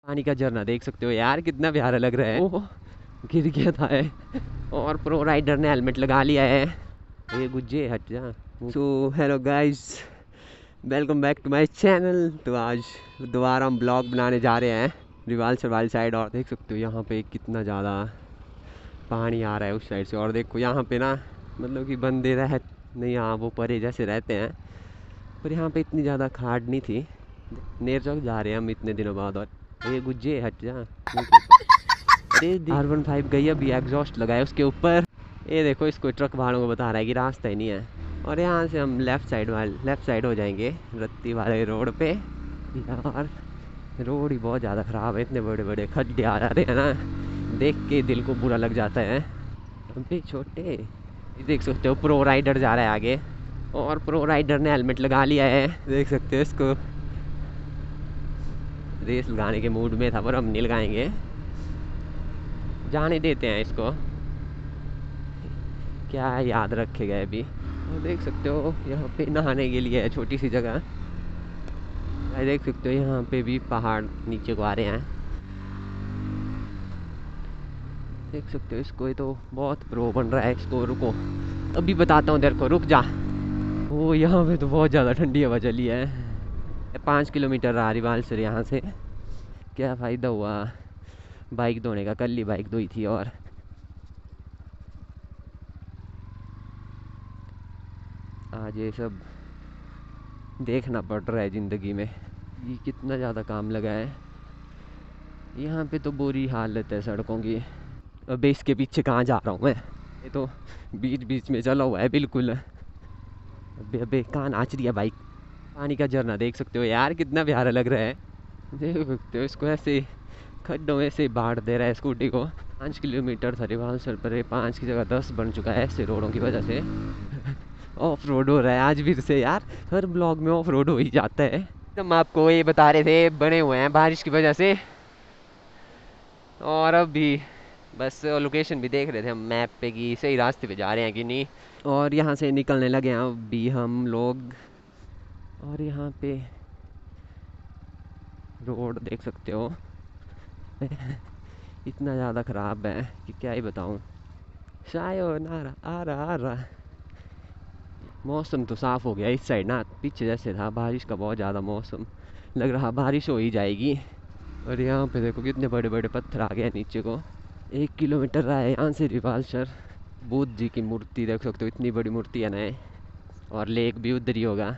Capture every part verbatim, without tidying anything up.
पानी का झरना देख सकते हो यार, कितना प्यारा लग रहा है। ओह, गिर गया था है। और प्रो राइडर ने हेलमेट लगा लिया है। ये गुज्जे हट जा। So hello guys, welcome back to my channel. तो आज दोबारा हम ब्लॉग बनाने जा रहे हैं रिवाल्सर वाली साइड। और देख सकते हो यहाँ पे कितना ज़्यादा पानी आ रहा है उस साइड से। और देखो यहाँ पे ना, मतलब कि बंदे रह नहीं, यहाँ वो परे जैसे रहते हैं, पर यहाँ पे इतनी ज़्यादा खाड़ नहीं थी। नेर चौक जा रहे हैं हम इतने दिनों बाद। और ये गुज्जे हट जा। अरे आर वन फाइव गई, अभी एग्जॉस्ट लगाया उसके ऊपर। ये देखो, इसको ट्रक वालों को बता रहा है कि रास्ता ही नहीं है। और यहाँ से हम लेफ़्ट साइड वाले लेफ़्ट साइड हो जाएंगे रत्ती वाले रोड पे। यार रोड ही बहुत ज़्यादा ख़राब है, इतने बड़े बड़े खड्डे आ जा रहे हैं ना, देख के दिल को बुरा लग जाता है। अबे छोटे, देख सकते हो प्रो राइडर जा रहा है आगे। और प्रो राइडर ने हेलमेट लगा लिया है, देख सकते हो इसको। रेस लगाने के मूड में था, पर हम नहीं लगाएंगे, जाने देते हैं इसको, क्या याद रखेगा अभी। और देख सकते हो यहाँ पे नहाने के लिए है छोटी सी जगह। देख सकते हो यहाँ पे भी पहाड़ नीचे को आ रहे हैं, देख सकते हो इसको। ये तो बहुत प्रो बन रहा है। इसको रुको, अभी बताता हूँ, तेरे को रुक जा। वो यहाँ पे तो बहुत ज़्यादा ठंडी हवा चली है। पाँच किलोमीटर रहा रिवाल्सर यहाँ से। क्या फ़ायदा हुआ बाइक धोने का, कल ही बाइक धोई थी। और आज ये सब देखना पड़ रहा है ज़िंदगी में। ये कितना ज़्यादा काम लगा है यहाँ पे, तो बुरी हालत है सड़कों की। अब इसके पीछे कहाँ जा रहा हूँ मैं, ये तो बीच बीच में चला हुआ है बिल्कुल। अबे अबे कहाँ नाच रही है बाइक। पानी का झरना देख सकते हो यार, कितना प्यारा लग रहा है। देख सकते हो इसको, ऐसे खड्डों में से बाढ़ दे रहा है स्कूटी को। पाँच किलोमीटर था रिवाल्सर पर, पाँच की जगह दस बन चुका है ऐसे रोडों की वजह से। ऑफ रोड हो रहा है आज फिर से यार, हर ब्लॉग में ऑफ रोड हो ही जाता है। हम आपको ये बता रहे थे, बने हुए हैं बारिश की वजह से। और अब भी बस लोकेशन भी देख रहे थे हम मैप पे कि सही रास्ते पे जा रहे हैं कि नहीं। और यहाँ से निकलने लगे हैं अब भी हम लोग। और यहाँ पे रोड देख सकते हो इतना ज़्यादा ख़राब है कि क्या ही बताऊँ। सायोनारा आ रहा आ रहा। मौसम तो साफ़ हो गया इस साइड ना, पीछे जैसे था बारिश का बहुत ज़्यादा मौसम, लग रहा बारिश हो ही जाएगी। और यहाँ पे देखो कितने बड़े बड़े पत्थर आ गए नीचे को। एक किलोमीटर रहा है यहाँ से रिवाल्सर। बुद्ध जी की मूर्ति देख सकते हो, इतनी बड़ी मूर्ति है ना। और लेक भी उधर ही होगा,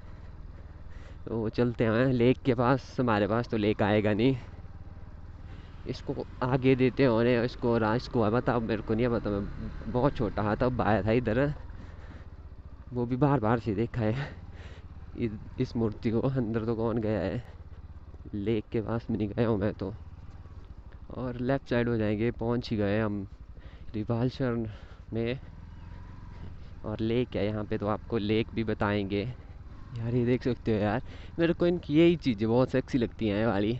तो चलते हैं लेक के पास। हमारे पास तो लेक आएगा नहीं, इसको आगे देते होने इसको। राज को है बता, मेरे को नहीं पता, मैं बहुत छोटा था तब आया था इधर, वो भी बार बार से देखा है इस मूर्ति को। अंदर तो कौन गया है, लेक के पास में नहीं गया हूँ मैं तो। और लेफ़्ट साइड हो जाएंगे, पहुँच ही गए हम रिवाल्सर में। और लेक है यहाँ पे, तो आपको लेक भी बताएंगे। यार ये देख सकते हो यार, मेरे को इनकी यही चीज़ें बहुत सेक्सी लगती हैं वाली।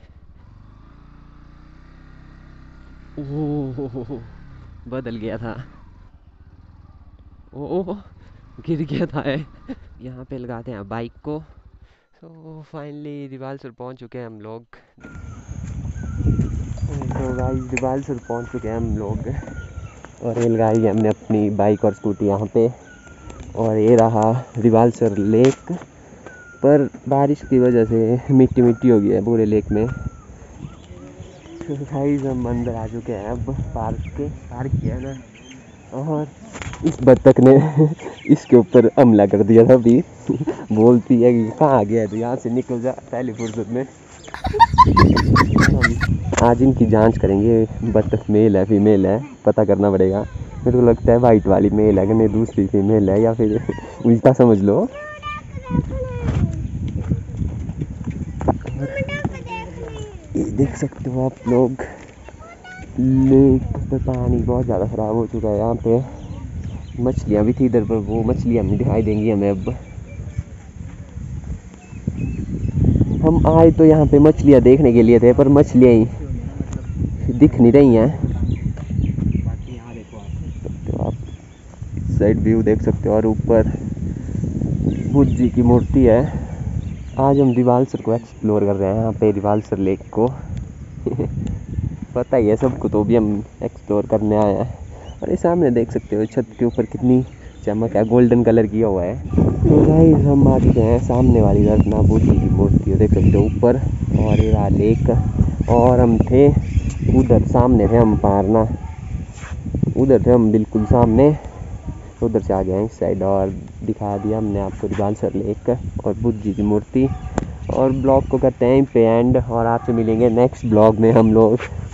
ओह बदल गया था। ओह गिर गया था है। यहाँ पे लगाते हैं बाइक को। तो फाइनली रिवाल्सर पहुँच चुके हैं हम लोग। तो गाइस रिवाल्सर पहुँच चुके हैं हम लोग। और ये लगाई है हमने अपनी बाइक और स्कूटी यहाँ पे। और ये रहा रिवाल्सर लेक, पर बारिश की वजह से मिट्टी मिट्टी हो गई है पूरे लेक में। तो गाइस हम अंदर आ चुके हैं अब, पार्क के पार्क किया ना। और इस बत्तख ने इसके ऊपर हमला कर दिया था अभी बोलती है कि कहाँ आ गया है, तो यहाँ से निकल जा पहली फुर्सत में। आज इनकी जांच करेंगे, बत्तख मेल है फीमेल है पता करना पड़ेगा। मेरे को लगता है वाइट वाली मेल है कि नहीं दूसरी फीमेल है, या फिर उल्टा समझ लो। ये देख सकते हो आप लोग, लेक पे पानी बहुत ज़्यादा ख़राब हो चुका है। यहाँ पे मछलियाँ भी थी इधर, पर वो मछलियाँ नहीं दिखाई देंगी हमें अब। हम आए तो यहाँ पे मछलियाँ देखने के लिए थे, पर मछलियाँ ही दिख नहीं रही हैं। तो आप साइड व्यू देख सकते हो, और ऊपर बुद्ध जी की मूर्ति है। आज हम रिवाल्सर को एक्सप्लोर कर रहे हैं, यहाँ पे रिवाल्सर लेक को। पता ही है सबको, तो भी हम एक्सप्लोर करने आए हैं। और ये सामने देख सकते हो छत के ऊपर कितनी चमक है, गोल्डन कलर किया हुआ है। तो गाइस हम आ चुके हैं सामने वाली रत्ना बुद्धि की मूर्ति देख सकते हो ऊपर, और ये रहा लेक। और हम थे उधर सामने थे हम पारना, उधर थे हम बिल्कुल सामने, उधर से आ गए हैं इस साइड और दिखा दिया हमने आपको रिवालसर लेक और बुद्ध जी की मूर्ति। और ब्लॉग को करते हैं पे एंड, और आपसे मिलेंगे नेक्स्ट ब्लॉग में हम लोग।